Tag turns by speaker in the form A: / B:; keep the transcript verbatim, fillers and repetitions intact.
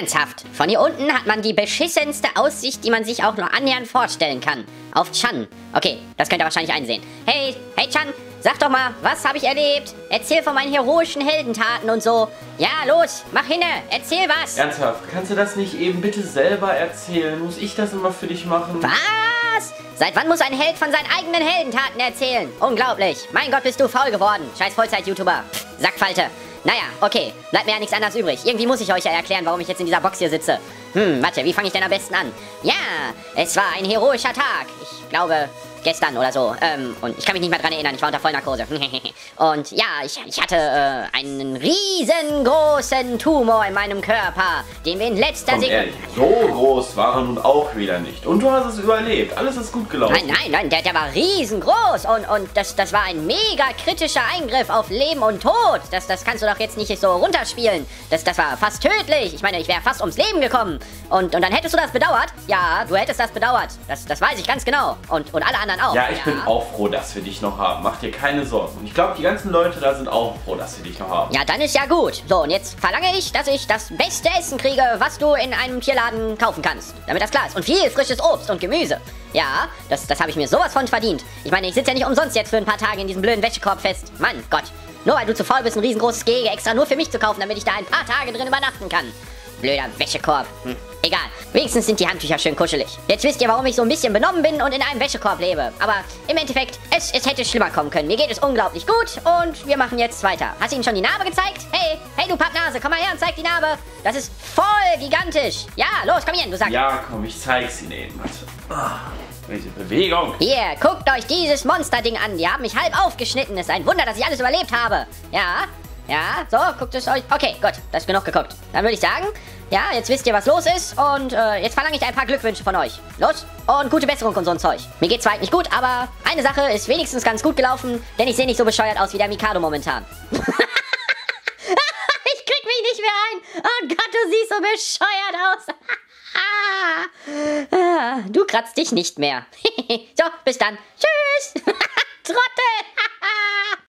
A: Ernsthaft, von hier unten hat man die beschissenste Aussicht, die man sich auch nur annähernd vorstellen kann. Auf Chan. Okay, das könnt ihr wahrscheinlich einsehen. Hey, hey Chan, sag doch mal, was habe ich erlebt? Erzähl von meinen heroischen Heldentaten und so. Ja, los, mach hinne, erzähl was.
B: Ernsthaft, kannst du das nicht eben bitte selber erzählen? Muss ich das immer für dich machen?
A: Was? Seit wann muss ein Held von seinen eigenen Heldentaten erzählen? Unglaublich. Mein Gott, bist du faul geworden. Scheiß Vollzeit-YouTuber. Sackfalte. Naja, okay. Bleibt mir ja nichts anderes übrig. Irgendwie muss ich euch ja erklären, warum ich jetzt in dieser Box hier sitze. Hm, warte, wie fange ich denn am besten an? Ja, es war ein heroischer Tag. Ich glaube, gestern oder so. Ähm, und ich kann mich nicht mehr dran erinnern, ich war unter Vollnarkose. Und ja, ich, ich hatte äh, einen riesengroßen Tumor in meinem Körper, den wir in letzter
B: Komm,
A: Sekunde...
B: ehrlich, so groß war er nun auch wieder nicht. Und du hast es überlebt. Alles ist gut gelaufen.
A: Nein, nein, nein, der, der war riesengroß und, und das, das war ein mega kritischer Eingriff auf Leben und Tod. Das, das kannst du doch jetzt nicht so runterspielen. Das, das war fast tödlich. Ich meine, ich wäre fast ums Leben gekommen. Und, und dann hättest du das bedauert? Ja, du hättest das bedauert. Das, das weiß ich ganz genau. Und, und alle anderen auch.
B: Ja, ich
A: ja.
B: bin auch froh, dass wir dich noch haben. Mach dir keine Sorgen. Und ich glaube, die ganzen Leute da sind auch froh, dass wir dich noch haben.
A: Ja, dann ist ja gut. So, und jetzt verlange ich, dass ich das beste Essen kriege, was du in einem Tierladen kaufen kannst. Damit das klar ist. Und viel frisches Obst und Gemüse. Ja, das, das habe ich mir sowas von verdient. Ich meine, ich sitze ja nicht umsonst jetzt für ein paar Tage in diesem blöden Wäschekorb fest. Mann Gott. Nur weil du zu faul bist, ein riesengroßes Gehege extra nur für mich zu kaufen, damit ich da ein paar Tage drin übernachten kann. Blöder Wäschekorb. Hm, egal. Wenigstens sind die Handtücher schön kuschelig. Jetzt wisst ihr, warum ich so ein bisschen benommen bin und in einem Wäschekorb lebe. Aber im Endeffekt, es, es hätte schlimmer kommen können. Mir geht es unglaublich gut und wir machen jetzt weiter. Hast du ihnen schon die Narbe gezeigt? Hey, hey du Pappnase, komm mal her und zeig die Narbe. Das ist voll gigantisch. Ja, los, komm hier, du sagst.
B: Ja, komm, ich zeig's Ihnen eben. Warte. Ah, welche Bewegung.
A: Hier, guckt euch dieses Monsterding an. Die haben mich halb aufgeschnitten. Es ist ein Wunder, dass ich alles überlebt habe. Ja, ja, so, guckt es euch. Okay, gut, das ist genug geguckt. Dann würde ich sagen, ja, jetzt wisst ihr, was los ist. Und äh, jetzt verlange ich ein paar Glückwünsche von euch. Los, und gute Besserung und so ein Zeug. Mir geht's zwar nicht gut, aber eine Sache ist wenigstens ganz gut gelaufen, denn ich sehe nicht so bescheuert aus wie der Mikado momentan. Ich krieg mich nicht mehr ein. Oh Gott, du siehst so bescheuert aus. Ah, du kratzt dich nicht mehr. So, bis dann. Tschüss. Trottel.